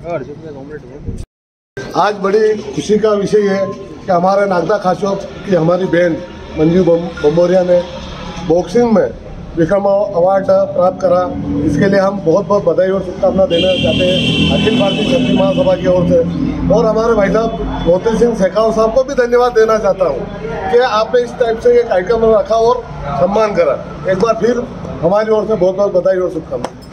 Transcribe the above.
आज बड़ी खुशी का विषय है कि हमारे नागदा खासों की हमारी बहन मंजू बम्बोरिया ने बॉक्सिंग में विक्रम अवार्ड प्राप्त करा। इसके लिए हम बहुत बहुत बधाई और शुभकामना देना चाहते हैं अखिल भारतीय क्षत्रिय महासभा की ओर से, और हमारे भाई साहब मोती सिंह शेखाव साहब को भी धन्यवाद देना चाहता हूँ कि आपने इस टाइप से ये कार्यक्रम रखा और सम्मान करा। एक बार फिर हमारी ओर से बहुत बहुत बधाई और शुभकामना।